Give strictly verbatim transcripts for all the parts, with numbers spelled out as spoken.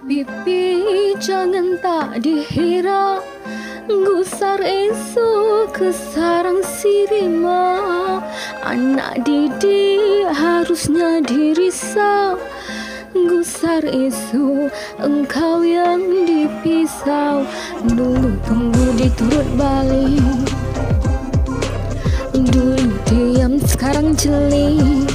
Pipi jangan tak dihira, gusar esok ke sarang sirima. Anak didik harusnya dirisau, gusar esok engkau yang dipisau. Dulu tunggu diturut balik, dulu diam sekarang jeli.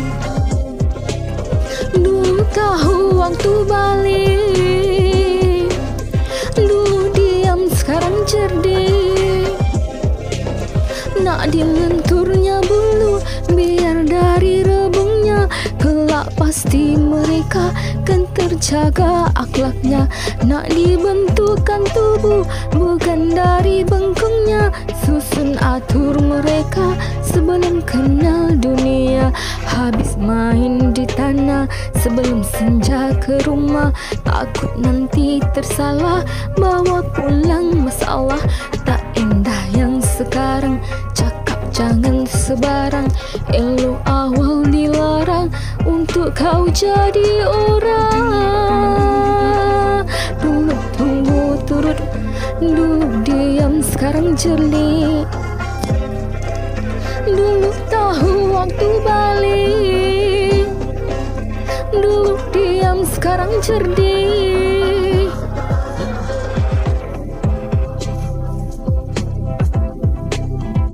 Dulu tahu waktu balik, dulu diam sekarang cerdik. Nak dilenturnya bulu biar dari rebungnya, kelak pasti mereka kan terjaga akhlaknya. Nak dibentukkan tubuh bukan dari bengkungnya, susun atur mereka sebelum kenal dunia. Habis main di tanah sebelum senja ke rumah, takut nanti tersalah bawa pulang masalah. Tak indah yang sekarang, cakap jangan sebarang. Elok awal dilarang untuk kau jadi orang. Dulu tunggu turut, dulu diam sekarang jeli. Dulu tahu waktu balik, dulu diam sekarang cerdik.